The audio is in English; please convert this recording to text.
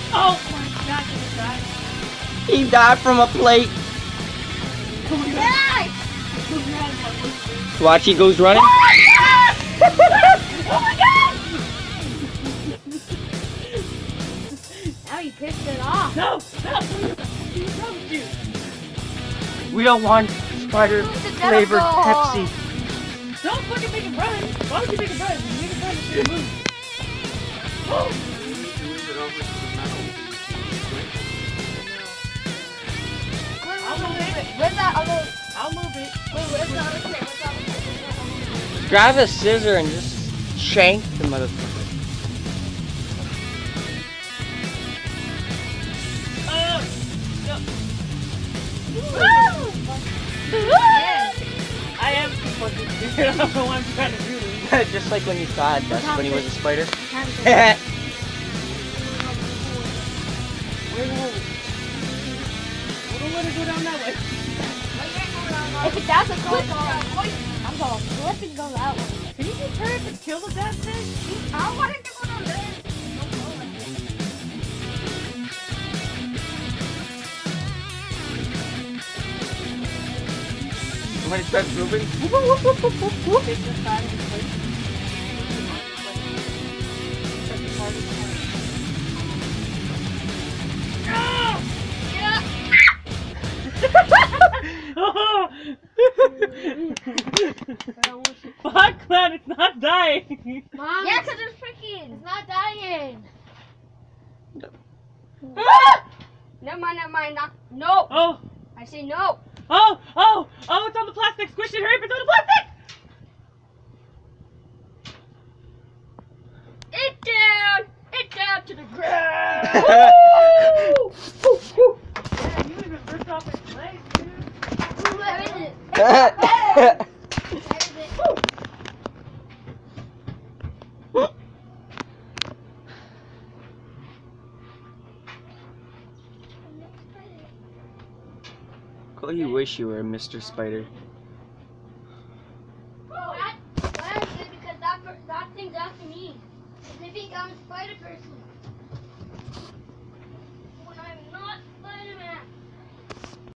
Oh my god, did he die? He died from a plate. Yes! Watch, he goes running. Oh my god! Now you pissed it off. No! No! What's wrong with you? We don't want spider flavored Pepsi. Don't fucking make him run! Why would you make him run? You make him run, it's gonna move. Oh! I'll move it. Where's that other? I'll move it. Wait, where's the other plate? Where's the other plate? Grab a scissor and just shank the motherfucker. I am too fucking scared. I don't know what I'm trying to do. Just like when you saw Dust when he was a spider. Wait, don't let it go down that way. If that's a clip, I'm going to flip and go that way. Can you just hurry up and kill the damn thing? I want it to go down there. When it starts moving. It's just bad in place. Fuck, man, it's not dying. Mom, yeah, because it's freaking. It's not dying. Never mind. No. Oh, I say no. oh, it's on the plastic. Squish it, hurry up, it's on the plastic. It down to the ground. Yeah, you even ripped off his leg, dude. Where is it? Oh, you wish you were Mr. Spider. That is good because that thing's after me. They think I'm a spider person. When I'm not Spider-Man.